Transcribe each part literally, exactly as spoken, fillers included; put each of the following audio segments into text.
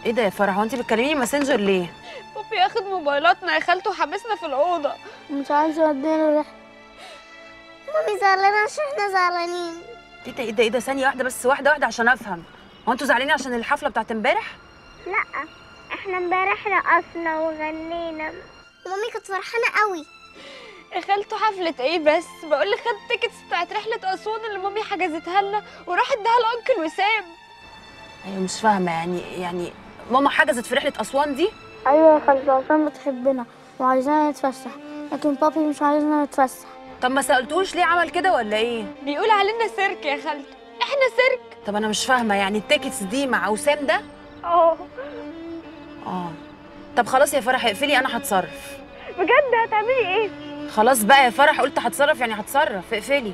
ايه ده يا فرح؟ هو انت بتكلميني ماسنجر ليه؟ بابي ياخد موبايلاتنا يا خالته وحبسنا في الاوضه. مش عايزه اودينا رحله. مامي زعلانه عشان احنا زعلانين. ايه ده ايه ده ايه ده ثانيه واحده بس، واحده واحده عشان افهم. هو انتوا زعلانين عشان الحفله بتاعت امبارح؟ لا، احنا امبارح رقصنا وغنينا ومامي كانت فرحانه قوي. يا خالته حفله ايه بس؟ بقول لك خدت التيكتس بتاعت رحله اسوان اللي مامي حجزتها لنا وراح اداها لانكل وسام. ايوه مش فاهمه يعني يعني ماما حجزت في رحله اسوان دي؟ ايوه يا خالته عشان بتحبنا وعايزانا نتفسح، لكن بابي مش عايزنا نتفسح. طب ما سالتوش ليه عمل كده ولا ايه؟ بيقول علينا سيرك يا خالته، احنا سيرك. طب انا مش فاهمه يعني التيكتس دي مع وسام ده؟ اه اه طب خلاص يا فرح اقفلي، انا هتصرف. بجد؟ هتعملي ايه؟ خلاص بقى يا فرح، قلت هتصرف يعني هتصرف، اقفلي.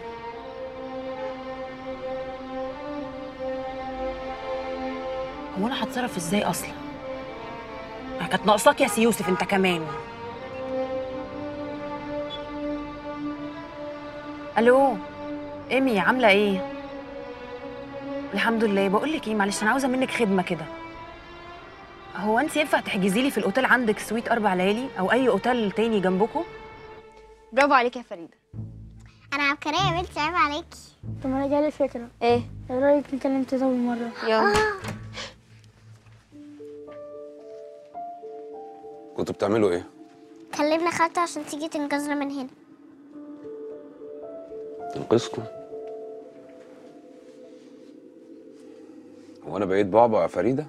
هو انا هتصرف ازاي اصلا؟ كانت ناقصاك يا سي يوسف انت كمان. الو ايمي، عامله ايه؟ الحمد لله. بقول لك ايه، معلش انا عاوزه منك خدمه كده. هو انت ينفع تحجزي لي في الاوتيل عندك سويت اربع ليالي او اي اوتيل تاني جنبكم؟ برافو عليك يا فريده. انا عبقريه يا بنتي، عيب عليكي. طب انا جالي فكره، ايه؟ ايه رايك نكلم تيتا بالمره؟ يلا. كنتوا بتعملوا ايه؟ كلمنا خالته عشان تيجي تنقذنا من هنا. تنقذكم؟ هو انا بقيت بعبع يا فريده؟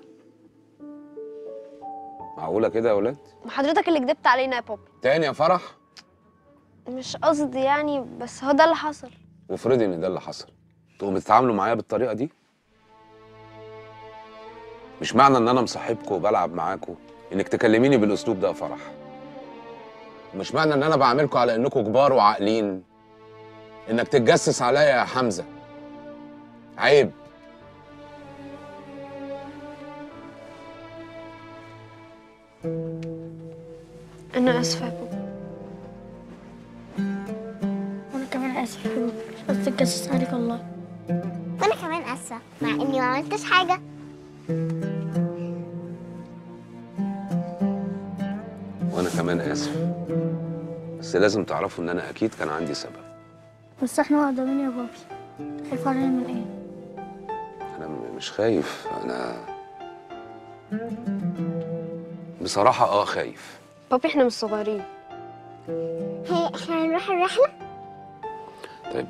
معقوله كده يا ولاد؟ وحضرتك اللي كدبت علينا يا بابي. تاني يا فرح؟ مش قصدي يعني، بس هو ده اللي حصل. وافرضي ان ده اللي حصل، تقوموا تتعاملوا معايا بالطريقه دي؟ مش معنى ان انا مصاحبكم وبلعب معاكم انك تكلميني بالاسلوب ده يا فرح. مش معنى ان انا بعاملكم على انكم كبار وعاقلين انك تتجسس عليا يا حمزه. عيب. انا اسفه يا بابا. وانا كمان اسف يا حبيبي، مش قصدي اتجسس عليك والله. وانا كمان اسفه مع اني ما عملتش حاجه. وانا كمان اسف، بس لازم تعرفوا ان انا اكيد كان عندي سبب. بس احنا مقدمين يا بابي، خايف علينا من ايه؟ انا م- مش خايف، انا بصراحه اه خايف. بابي احنا مش صغيرين. هي احنا هنروح الرحله؟ طيب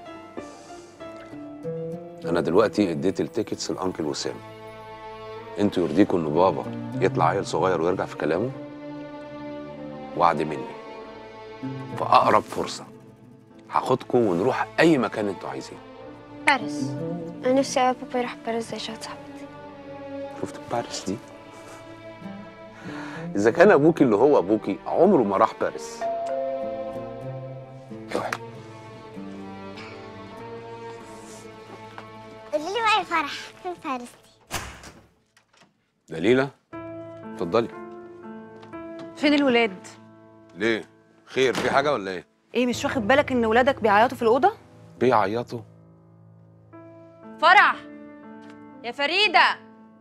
انا دلوقتي اديت التيكتس لانكل وسام. انتوا يرضيكم ان بابا يطلع عيل صغير ويرجع في كلامه؟ وعد مني، في اقرب فرصه هاخدكم ونروح اي مكان انتوا عايزينه. باريس. انا نفسي قوي بابا يروح باريس زي شهد صاحبتي. شفت باريس دي؟ اذا كان ابوكي اللي هو ابوكي عمره ما راح باريس. روحي. قولي لي بقى يا فرح، فين باريس دي؟ دليلة اتفضلي. فين الولاد؟ ليه؟ خير، في حاجه ولا ايه؟ ايه مش واخد بالك ان ولادك بيعيطوا في الاوضه؟ بيعيطوا؟ فرح يا فريده.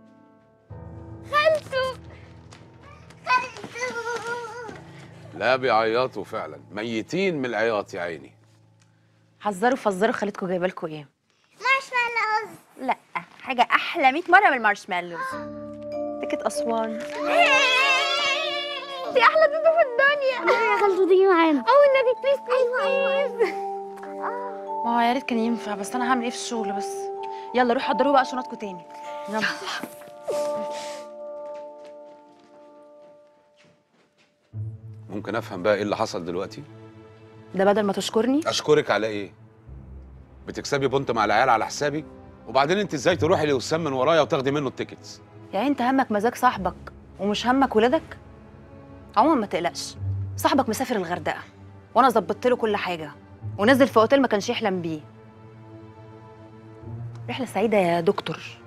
خالته خالته. لا بيعيطوا فعلا، ميتين من العياط يا عيني. حذروا فزروا، خالتكم جايبه لكم ايه؟ مارشميلوز. لا، حاجه احلى مية مره من المارشميلوز. تيكت اسوان. دي احلى تيتا في الدنيا. يا خالته تيجي معانا. او النبي بليز بليز. ايوه ايوه. ما هو يا ريت كان ينفع، بس انا هعمل ايه في الشغل بس. يلا روحوا حضروا بقى شنطكم تاني. يلا. ممكن افهم بقى ايه اللي حصل دلوقتي؟ ده بدل ما تشكرني. اشكرك على ايه؟ بتكسبي بونت مع العيال على حسابي؟ وبعدين انت ازاي تروحي لوسام من ورايا وتاخدي منه التيكتس؟ يعني انت همك مزاج صاحبك ومش همك ولادك؟ عموما ما تقلقش، صاحبك مسافر الغردقه وانا ظبطت له كل حاجه ونزل في اوتيل ما كانش يحلم بيه. رحله سعيده يا دكتور.